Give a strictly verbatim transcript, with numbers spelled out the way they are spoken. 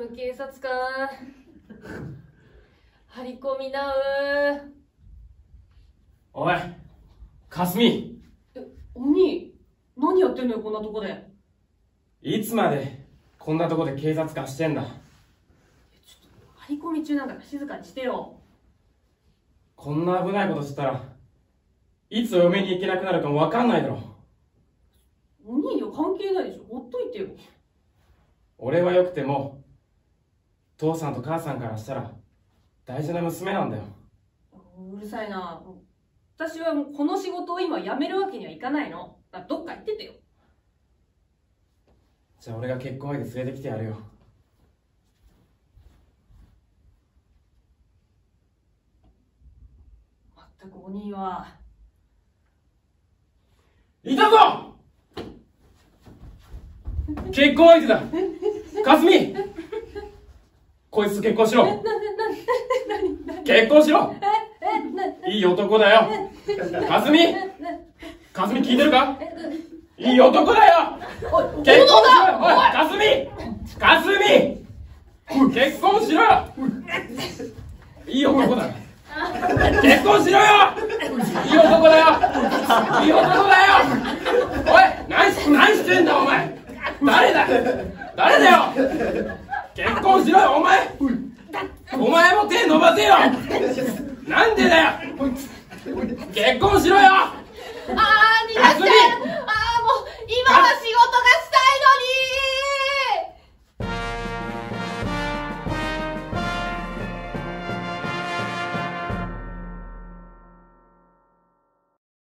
む警察官。張り込みなう。 おい、かすみ。 え、お兄、何やってんのよ、こんなとこで。 いつまでこんなとこで警察官してんだ。 ちょっと、張り込み中なんだから静かにしてよ。 こんな危ないことしたら、いつお嫁に行けなくなるかもわかんないだろ。 お兄には関係ないでしょ、ほっといてよ。 俺はよくても、父さんと母さんからしたら、大事な娘なんだよ。 うるさいな。私はもうこの仕事を今辞めるわけにはいかないの。だからどっか行っててよ。 じゃあ俺が結婚相手連れてきてやるよ。 まったくお兄は。 いたぞ結婚相手だかすみこいつと結婚しろ結婚しろいい男だよかすみかすみ聞いてるかいい男だよ結婚しろよおいかすみかすみ結婚しろよいい男だ結婚しろよいい男だよいい男だよおい何し、何してんだお前誰だ誰だよ結婚しろよお前お前も手伸ばせよなんでだよ結婚しろよあー逃がしてあーもう今は仕事